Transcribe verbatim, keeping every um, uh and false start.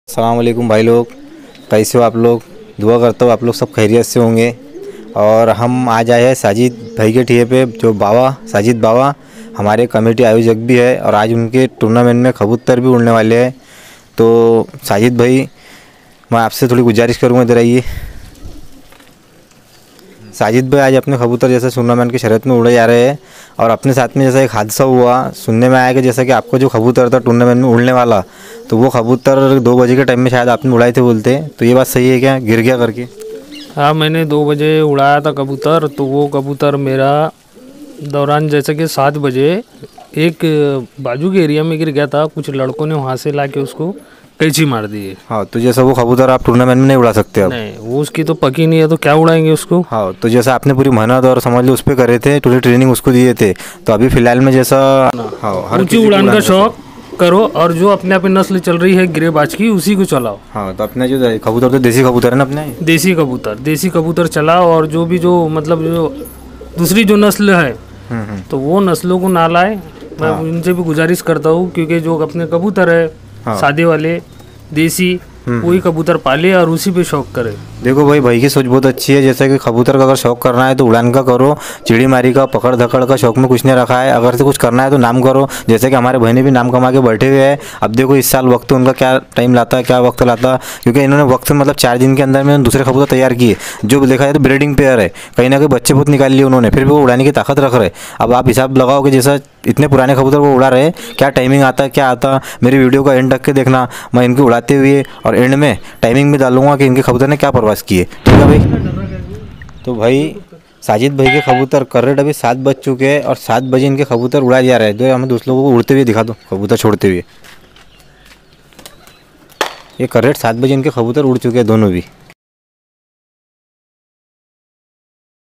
अस्सलाम वालेकुम भाई लोग, कैसे हो आप लोग। दुआ करता हूँ आप लोग सब खैरियत से होंगे। और हम आज आए हैं साजिद भाई के ठिए पे, जो बावा साजिद बावा हमारे कमेटी आयोजक भी है और आज उनके टूर्नामेंट में कबूतर भी उड़ने वाले हैं। तो साजिद भाई, मैं आपसे थोड़ी गुजारिश करूँगा, इधर आइए। साजिद भाई, आज अपने कबूतर जैसे टूर्नामेंट की शर्त में उड़े जा रहे हैं और अपने साथ में जैसा एक हादसा हुआ, सुनने में आया कि जैसा कि आपको जो कबूतर था टूर्नामेंट में उड़ने वाला, तो वो कबूतर दो बजे के टाइम में शायद आपने उड़ाए थे बोलते, तो ये बात सही है क्या, गिर गया करके? हाँ, मैंने दो बजे उड़ाया था कबूतर। तो वो कबूतर मेरा दौरान जैसे कि सात बजे एक बाजू के एरिया में गिर गया था। कुछ लड़कों ने वहाँ से ला के उसको कैंची मार दी है। हाँ, तो जैसा वो कबूतर आप टूर्नामेंट में नहीं उड़ा सकते अब? नहीं, वो उसकी तो पकी नहीं है तो क्या उड़ाएंगे उसको। हाँ, तो जैसा आपने पूरी मेहनत और समझ लो उस पर करे थे, पूरी ट्रेनिंग उसको दिए थे, तो अभी फिलहाल में जैसा हाँ हर ऊंची उड़ान का शौक करो और जो अपने आप नस्ल चल रही है गिरेबाज की, उसी को चलाओ। हाँ, तो अपने जो कबूतर तो देसी कबूतर है ना अपने, देसी कबूतर देसी कबूतर चलाओ। और जो भी जो मतलब जो दूसरी जो नस्ल है तो वो नस्लों को ना लाए। मैं उनसे भी गुजारिश करता हूँ, क्योंकि जो अपने कबूतर है हाँ। सादे वाले देसी, वही कबूतर पाले और उसी पे शौक करे। देखो भाई, भाई की सोच बहुत अच्छी है। जैसे कि कबूतर का अगर शौक करना है तो उड़ान का करो, चिड़ी मारी का पकड़ धकड़ का शौक में कुछ नहीं रखा है। अगर से कुछ करना है तो नाम करो, जैसे कि हमारे बहने भी नाम कमा के बैठे हुए हैं। अब देखो इस साल वक्त उनका क्या टाइम लाता है, क्या वक्त लाता, क्योंकि इन्होंने वक्त मतलब चार दिन के अंदर में दूसरे कबूतर तैयार किए। जो देखा जाए तो ब्रीडिंग पेयर है, कहीं ना कहीं बच्चे बहुत निकाल लिए उन्होंने, फिर भी वो उड़ाने की ताकत रख रहे। अब आप हिसाब लगाओ कि जैसा इतने पुराने कबूतर वो उड़ा रहे, क्या टाइमिंग आता क्या आता। मेरी वीडियो का एंड तक के देखना, मैं इनके उड़ाते हुए और एंड में टाइमिंग भी डालूंगा कि इनके कबूतर ने क्या प्रवास किए, ठीक है भाई। तो भाई साजिद भाई के कबूतर करेक्ट अभी सात बज चुके हैं और सात बजे इनके कबूतर उड़ाए जा रहे हैं। तो हमें दूसरे लोगों को उड़ते हुए दिखा दो, कबूतर छोड़ते हुए। ये करेक्ट सात बजे इनके कबूतर उड़ चुके हैं दोनों भी।